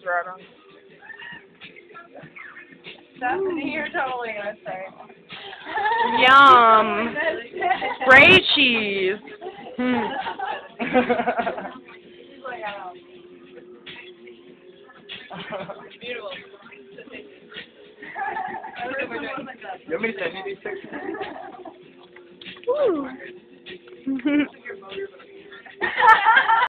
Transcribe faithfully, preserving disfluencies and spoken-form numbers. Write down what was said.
right on. Stephanie, you're totally gonna say. Yum. Spray cheese. Hmm. Beautiful. You want me to send you these pictures? Woo.